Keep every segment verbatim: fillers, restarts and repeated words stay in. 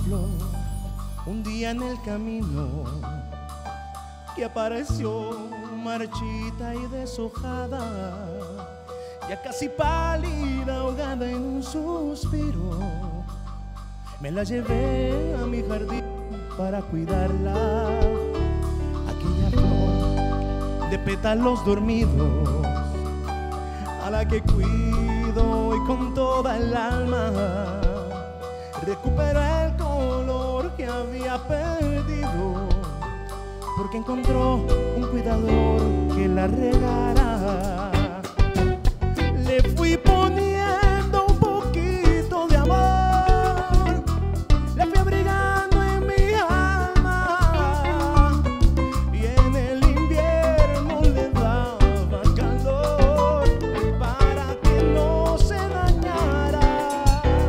flor un día en el camino que apareció marchita y deshojada, ya casi pálida, ahogada en un suspiro. Me la llevé a mi jardín para cuidarla, aquella flor de pétalos dormidos, a la que cuido y con toda el alma recupero el color que había perdido, porque encontró un cuidador que la regara. Le fui poniendo un poquito de amor, le fui abrigando en mi alma, y en el invierno le daba calor para que no se dañara.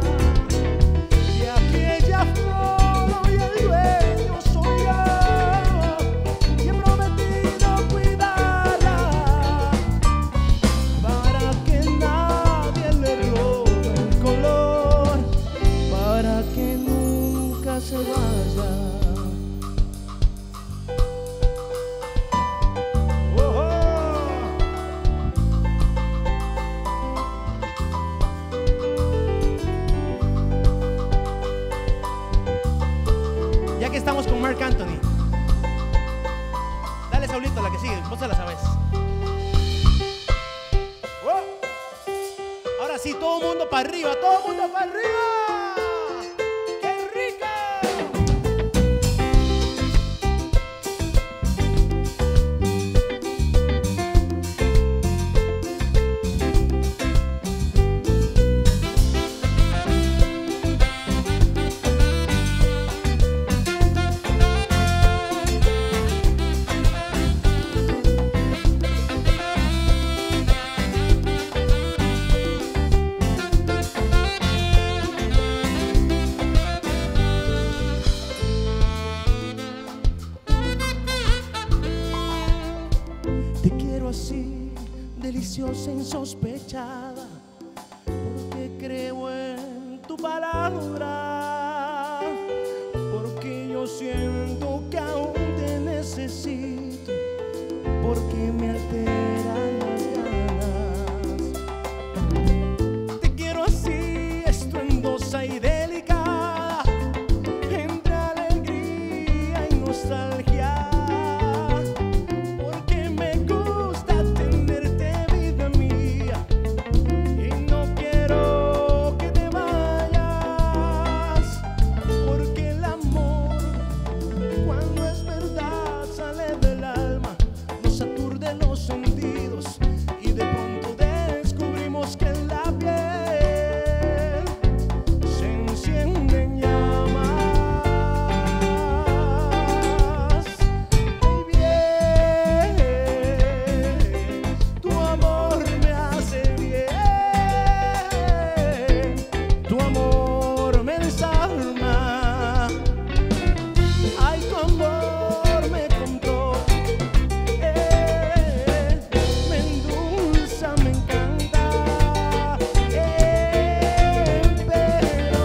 Y aquella flor hoy el dueño soy yo, y he prometido cuidarla para que nadie le robe el color, para que nunca se vaya. Oh, oh. Ya que estamos con Marc Anthony, dale, Saulito, la que sigue, vos se la sabes. Oh. Ahora sí, todo mundo para arriba, todo mundo para arriba. ¡Qué rico! Te quiero así, deliciosa, insospechada, porque creo en tu palabra, porque yo siento que aún te necesito, porque me alteran las ganas. Te quiero así, estruendosa y delicada, entre alegría y nostalgia, porque me gusta tenerte, vida mía, y no quiero que te vayas, porque el amor, cuando es verdad, sale del alma, nos aturde los sentidos, y de pronto descubrimos que en la piel se encienden llamas. Ay, bien, tu amor me hace bien, tu amor me desarma. Ay, tu amor me controla, eh, me endulza, me encanta, eh, pero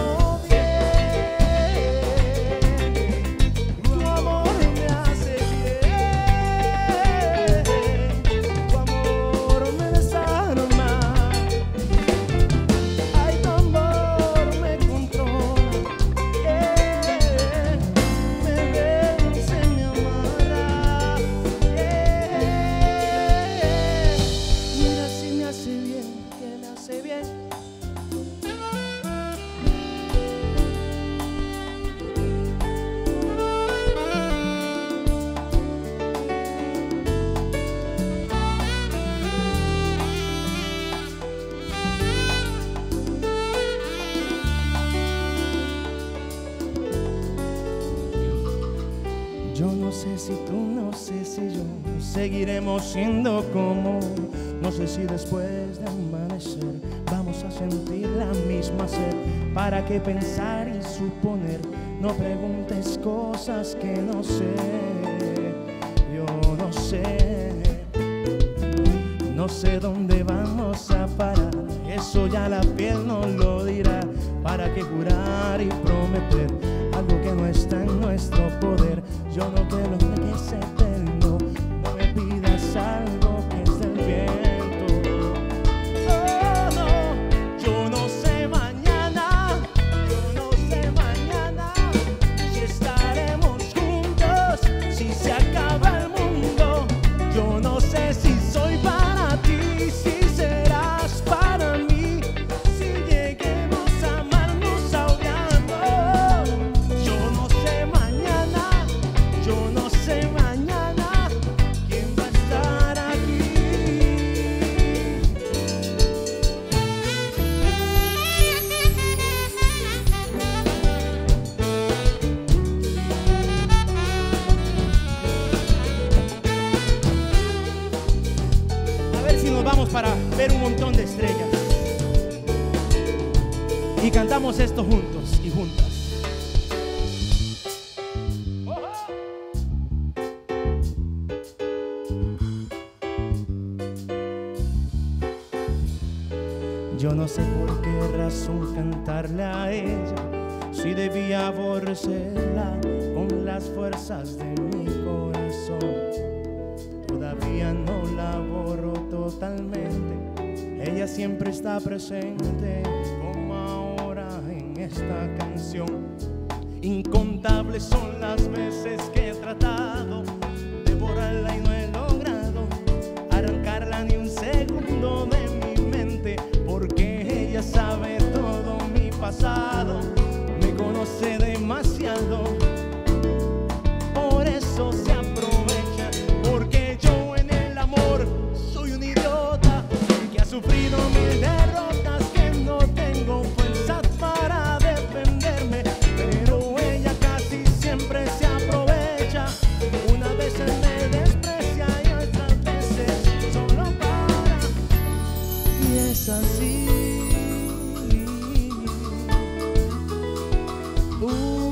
bien, tu amor me hace bien, tu amor me desarma. Ay, tu amor me controla, eh, me vence, me amarra, eh, mira si me hace bien, que me hace bien. Yo no sé si tú, no sé si yo seguiremos siendo como, no sé si después de amanecer vamos a sentir la misma sed. ¿Para qué pensar y suponer? No preguntes cosas que no sé, yo no sé. No sé dónde vamos a parar, eso ya la piel nos lo dirá. ¿Para qué jurar y prometer algo que no está en nuestro poder? Yo no quiero que sea eterno, no me pidas algo que es del viento. Oh, no, yo no sé mañana, yo no sé mañana si estaremos juntos, si se acaba el mundo. Yo no sé si soy para ti, si serás para mí, si lleguemos a amarnos ahogando. Yo no sé mañana, yo no sé mañana quién va a estar aquí. A ver si nos vamos para ver un montón de estrellas y cantamos esto juntos y juntas. Yo no sé por qué razón cantarle a ella, si debía aborrecerla con las fuerzas de mi corazón. Todavía no la borro totalmente, ella siempre está presente, como ahora en esta canción. Incontables son las veces que he tratado de borrarla y no he logrado arrancarla ni un segundo de mi mente, porque ella sabe todo mi pasado, me conoce demasiado, por eso se aprovecha, porque yo en el amor soy un idiota que ha sufrido mil derrotas, que no tengo fuerzas para defenderme, pero ella casi siempre se aprovecha. Unas veces me desprecia y otras veces solo para, y es así. Uh,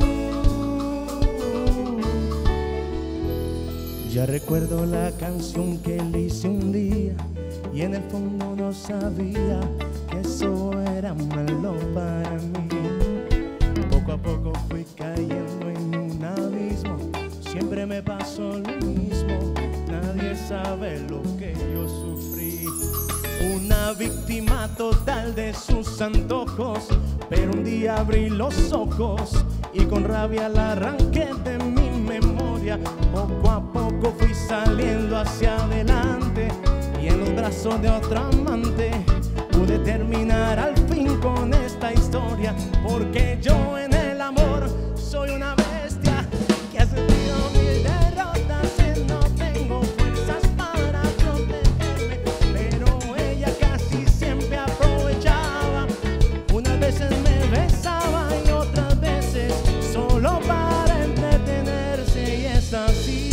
ya recuerdo la canción que le hice un día y en el fondo no sabía que eso era malo para mí. Poco a poco fui cayendo en un abismo, siempre me pasó lo mismo, nadie sabe lo que yo sufrí. Una víctima total de sus antojos, pero un día abrí los ojos y con rabia la arranqué de mi memoria. Poco a poco fui saliendo hacia adelante y en los brazos de otra amante pude terminar al fin con esta historia, porque yo en el amor soy una bestia que ha sentido mil derrotas y no tengo fuerzas para protegerme, pero ella casi siempre aprovechaba. Unas veces me besaba y otras veces solo para entretenerse, y es así.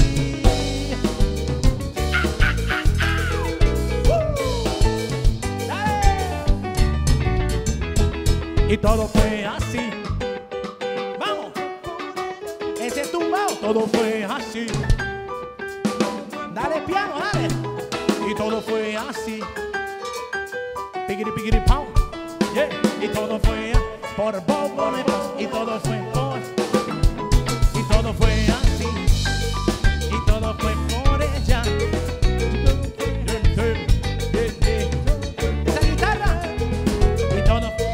Y todo fue así. Vamos, ese tumbao, todo fue así. Dale piano, dale. Y todo fue así. Piggity, piggity, pow. Yeah. Y todo fue por Bobo Nebos. Y todo fue por. Y todo fue así. Y todo fue por ella. Esa guitarra. Y todo fue.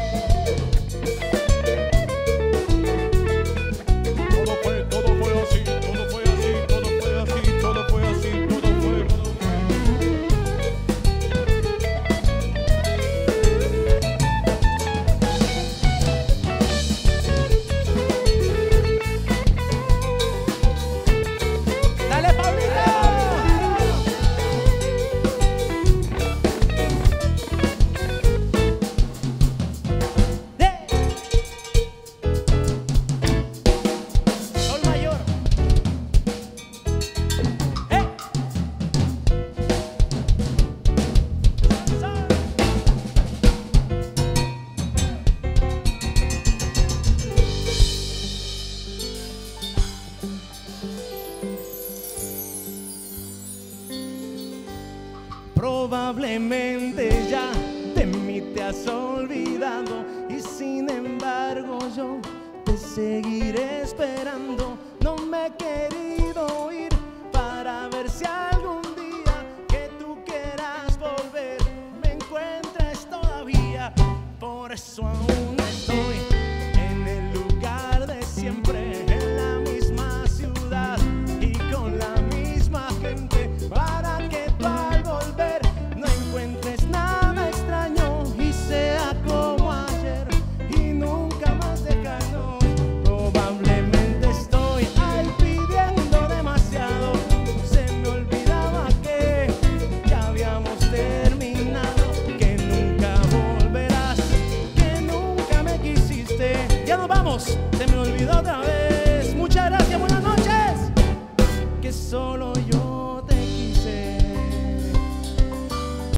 Probablemente ya de mí te has olvidado y sin embargo yo te seguiré esperando. No me he querido ir para ver si algún día que tú quieras volver me encuentres todavía. Por eso aún estoy en el lugar de siempre, en la misma ciudad y con la misma gente, para que tú al volver no encuentres nada extraño y sea como ayer y nunca más dejarnos. Probablemente estoy ahí pidiendo demasiado, se me olvidaba que ya habíamos terminado, que nunca volverás, que nunca me quisiste. Ya nos vamos, se me olvidó otra vez. Muchas gracias, buenas noches. Que solo yo